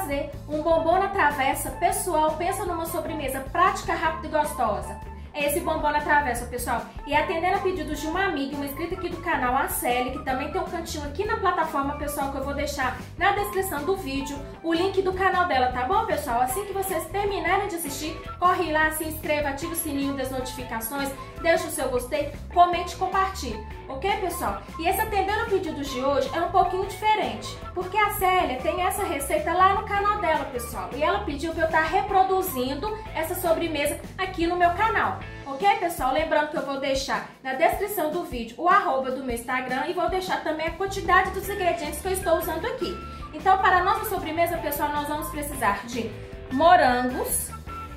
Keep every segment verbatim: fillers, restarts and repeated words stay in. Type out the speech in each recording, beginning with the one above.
fazer um bombom na travessa. Pessoal, pensa numa sobremesa prática, rápida e gostosa. É esse bombom na travessa, pessoal. E atendendo a pedidos de uma amiga, uma inscrita aqui do canal, a Célia, que também tem um cantinho aqui na plataforma, pessoal, que eu vou deixar na descrição do vídeo o link do canal dela, tá bom, pessoal? Assim que vocês terminarem de assistir, corre lá, se inscreva, ative o sininho das notificações, deixa o seu gostei, comente e compartilhe, ok, pessoal? E esse atendendo a pedidos de hoje é um pouquinho diferente, porque a Célia tem essa receita lá no canal dela, pessoal, e ela pediu para eu estar reproduzindo essa sobremesa aqui no meu canal. Ok, pessoal? Lembrando que eu vou deixar na descrição do vídeo o arroba do meu Instagram e vou deixar também a quantidade dos ingredientes que eu estou usando aqui. Então, para a nossa sobremesa, pessoal, nós vamos precisar de morangos,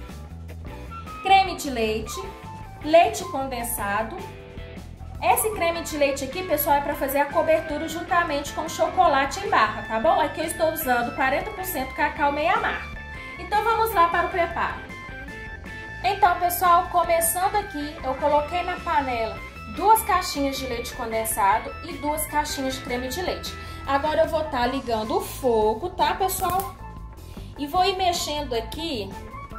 creme de leite, leite condensado. Esse creme de leite aqui, pessoal, é para fazer a cobertura juntamente com chocolate em barra, tá bom? Aqui eu estou usando quarenta por cento cacau meio amargo. Então, vamos lá para o preparo. Então, pessoal, começando aqui, eu coloquei na panela duas caixinhas de leite condensado e duas caixinhas de creme de leite. Agora eu vou estar ligando o fogo, tá, pessoal? E vou ir mexendo aqui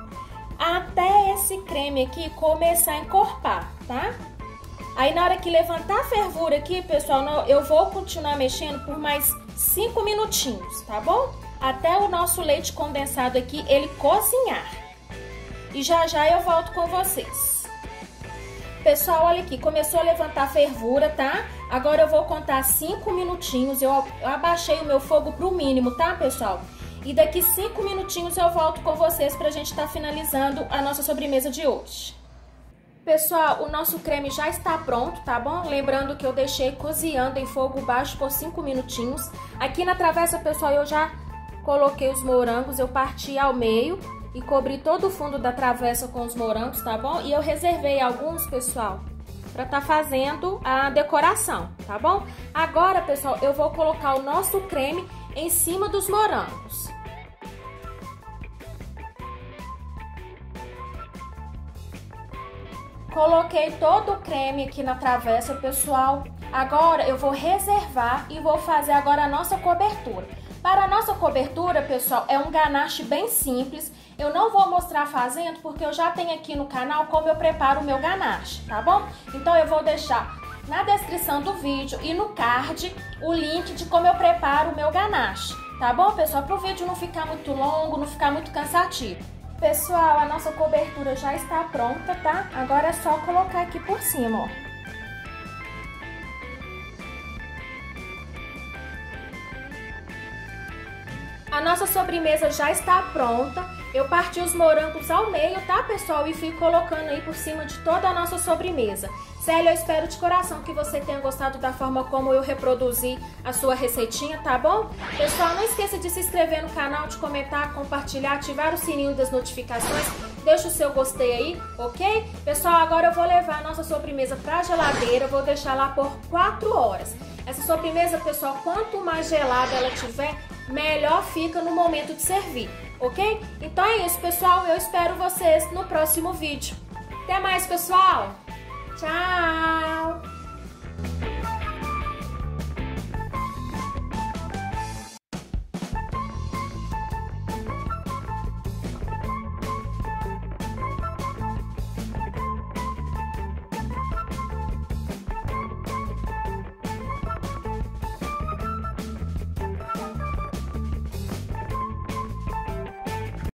até esse creme aqui começar a encorpar, tá? Aí na hora que levantar a fervura aqui, pessoal, eu vou continuar mexendo por mais cinco minutinhos, tá bom? Até o nosso leite condensado aqui, ele cozinhar. E já já eu volto com vocês. Pessoal, olha aqui, começou a levantar a fervura, tá? Agora eu vou contar cinco minutinhos, eu abaixei o meu fogo pro mínimo, tá, pessoal? E daqui cinco minutinhos eu volto com vocês pra gente estar finalizando a nossa sobremesa de hoje. Pessoal, o nosso creme já está pronto, tá bom? Lembrando que eu deixei cozinhando em fogo baixo por cinco minutinhos. Aqui na travessa, pessoal, eu já coloquei os morangos, eu parti ao meio e cobri todo o fundo da travessa com os morangos, tá bom? E eu reservei alguns, pessoal, pra tá fazendo a decoração, tá bom? Agora, pessoal, eu vou colocar o nosso creme em cima dos morangos. Coloquei todo o creme aqui na travessa, pessoal. Agora eu vou reservar e vou fazer agora a nossa cobertura. Para a nossa cobertura, pessoal, é um ganache bem simples. Eu não vou mostrar fazendo porque eu já tenho aqui no canal como eu preparo o meu ganache, tá bom? Então eu vou deixar na descrição do vídeo e no card o link de como eu preparo o meu ganache, tá bom, pessoal? Para o vídeo não ficar muito longo, não ficar muito cansativo. Pessoal, a nossa cobertura já está pronta, tá? Agora é só colocar aqui por cima, ó. A nossa sobremesa já está pronta. Eu parti os morangos ao meio, tá, pessoal? E fui colocando aí por cima de toda a nossa sobremesa. Célia, eu espero de coração que você tenha gostado da forma como eu reproduzi a sua receitinha, tá bom? Pessoal, não esqueça de se inscrever no canal, de comentar, compartilhar, ativar o sininho das notificações. Deixa o seu gostei aí, ok? Pessoal, agora eu vou levar a nossa sobremesa pra geladeira. Vou deixar lá por quatro horas. Essa sobremesa, pessoal, quanto mais gelada ela tiver, melhor fica no momento de servir, ok? Então é isso, pessoal. Eu espero vocês no próximo vídeo. Até mais, pessoal! Tchau!